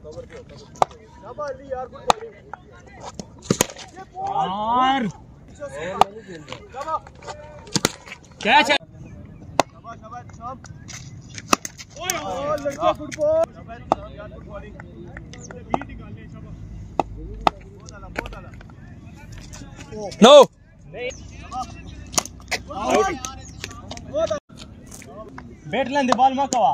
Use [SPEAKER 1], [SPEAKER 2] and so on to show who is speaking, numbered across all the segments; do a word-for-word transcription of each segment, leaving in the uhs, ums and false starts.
[SPEAKER 1] यार कैच है। No bat लेंदे बॉल मकवा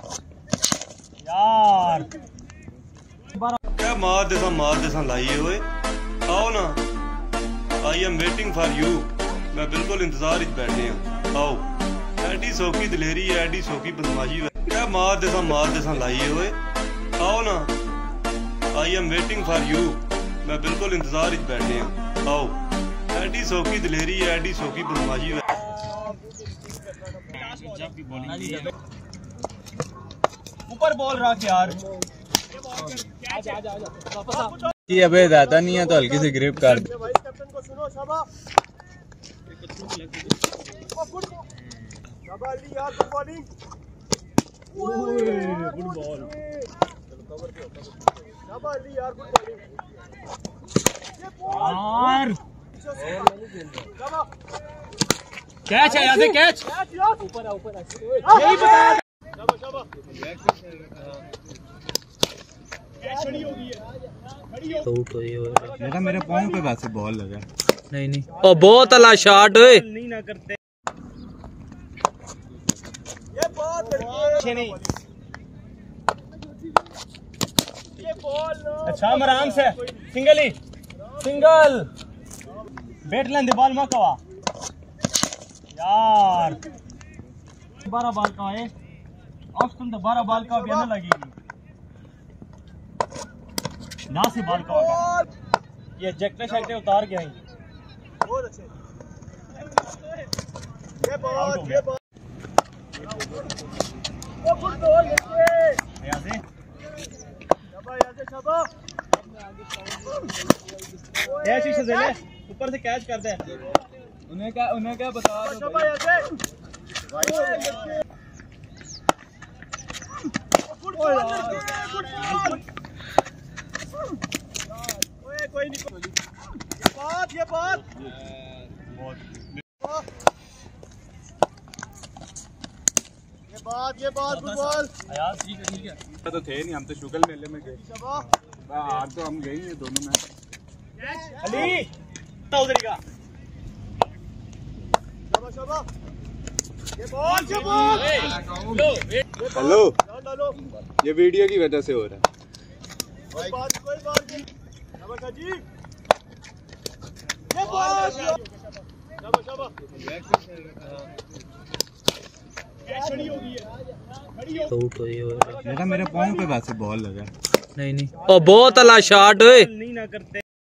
[SPEAKER 1] यार
[SPEAKER 2] क्या मार देसा मार देसा लाइए हुए आओ ना। I am waiting for you. मैं बिल्कुल इंतजार ही बैठे हूँ। आओ एडी सोकी दिलेरी है, एडी सोकी बदमाशी है। क्या मार देसा मार देसा लाइए हुए आओ ना। I am waiting for you. मैं बिल्कुल इंतजार ही बैठे हूँ। आओ एडी सोकी दिलेरी है, एडी सोकी बदमाशी है।
[SPEAKER 1] ऊपर बॉल रख यार
[SPEAKER 3] कि अबे ज्यादा नहीं है तो हल्की से ग्रिप कर दे।
[SPEAKER 1] कैच है, याद है कैच। ऊपर ऊपर यही बता।
[SPEAKER 3] तो ये मेरा मेरे पाँव पे वैसे बॉल लगा।
[SPEAKER 1] नहीं नहीं ओ बहुत अला शॉट ओए नहीं ना करते ये बहुत अच्छे नहीं। ये बॉल अच्छा आराम से सिंगल ही सिंगल बैट लेंदे बॉल मकवा यार। बारह बॉल का है ऑप्शन तो बारह बॉल का भी ना लगेगी ना से बॉल का होगा। ये जैकटे शैकटे उतार गया बहुत अच्छे। ये बॉल ये बॉल ओ गुड बॉल यहां से शाबाश यहां से शाबाश कैच ही से ले ऊपर से कैच कर दे।
[SPEAKER 3] उन्हें क्या उन्हें क्या बता दो
[SPEAKER 1] शाबाश यहां से गुड बॉल गुड बॉल कोई नहीं ये बात ये बात ये बात ये बात फुटबॉल यार ठीक है ठीक है
[SPEAKER 3] तो थे नहीं हम तो शुगल मेले में गए। आज तो हम गए ही दोनों में।
[SPEAKER 1] अली उधर का शाबाश शाबाश ये बॉल ये बॉल
[SPEAKER 3] हेलो ये वीडियो की वजह से हो रहा है।
[SPEAKER 1] कोई बात कोई बात नहीं शाबाश जी ये बॉल शाबाश शाबाश खड़ी हो गई है खड़ी हो
[SPEAKER 3] तो ये मेरा मेरे पाँव पे वैसे बॉल लगा।
[SPEAKER 1] नहीं नहीं ओ बहुत अला शॉट ओए नहीं ना करते।